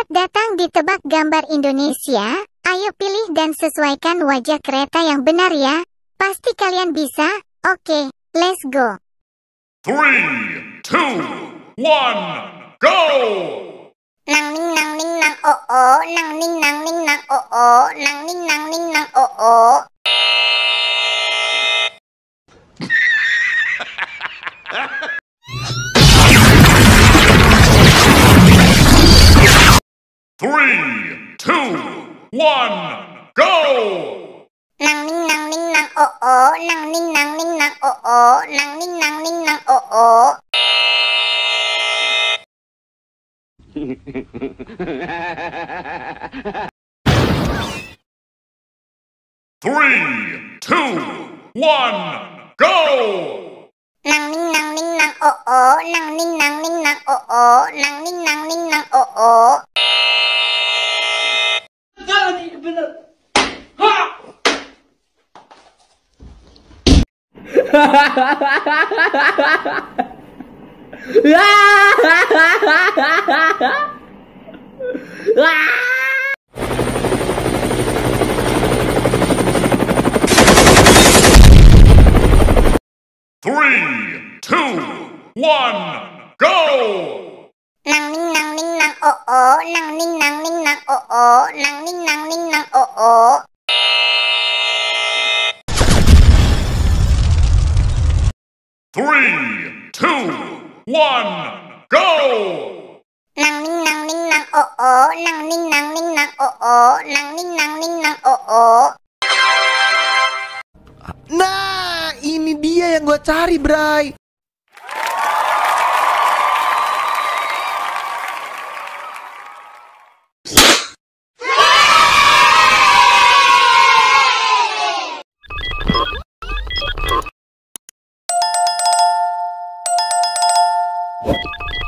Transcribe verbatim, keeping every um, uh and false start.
Selamat datang di Tebak Gambar Indonesia. Ayo pilih dan sesuaikan wajah kereta yang benar ya. Pasti kalian bisa. Oke, let's go. Three, two, one, go! Nang ning nang ning nang oh oh, nang ning nang ning nang oh oh, nang ning nang ning nang oh oh. Three, two, one, go! Nang ning nang ning nang oh oh, nang ning nang ning nang oh oh, nang ning nang ning nang oh oh. Three, two, one, go! Nang ning nang ning nang oh oh, nang ning nang ning nang oh oh, nang ning nang ning nang oh oh. Three, two, one, go! Nang ning nang ning nang oh oh, nang ning nang ning nang oh oh, nang ning nang ning nang oh oh. Three, two, one, go! Nang ning nang ning nang oh oh, nang ning nang ning nang oh oh, nang ning nang ning nang oh oh. Nah, ini dia yang gua cari, Bray. What?